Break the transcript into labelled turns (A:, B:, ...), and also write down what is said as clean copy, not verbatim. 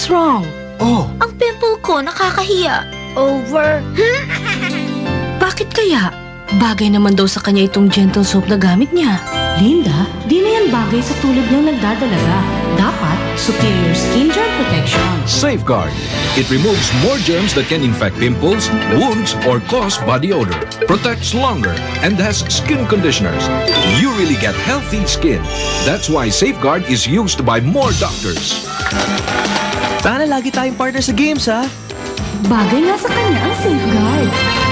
A: wrong?
B: Oh,
C: Ang pimple ko nakakahiya. Over.
A: Bakit kaya? Bagay naman daw sa kanya itong gentle soap na gamit niya. Linda, di na yan bagay sa tulad niyang nagdadalaga. Dapat, superior skin germ protection.
D: Safeguard. It removes more germs that can infect pimples, wounds, or cause body odor. Protects longer and has skin conditioners. You really get healthy skin. That's why Safeguard is used by more doctors.
B: sana lagi tayong partner sa games, ha?
A: Bagay nga sa kanya ang safeguard.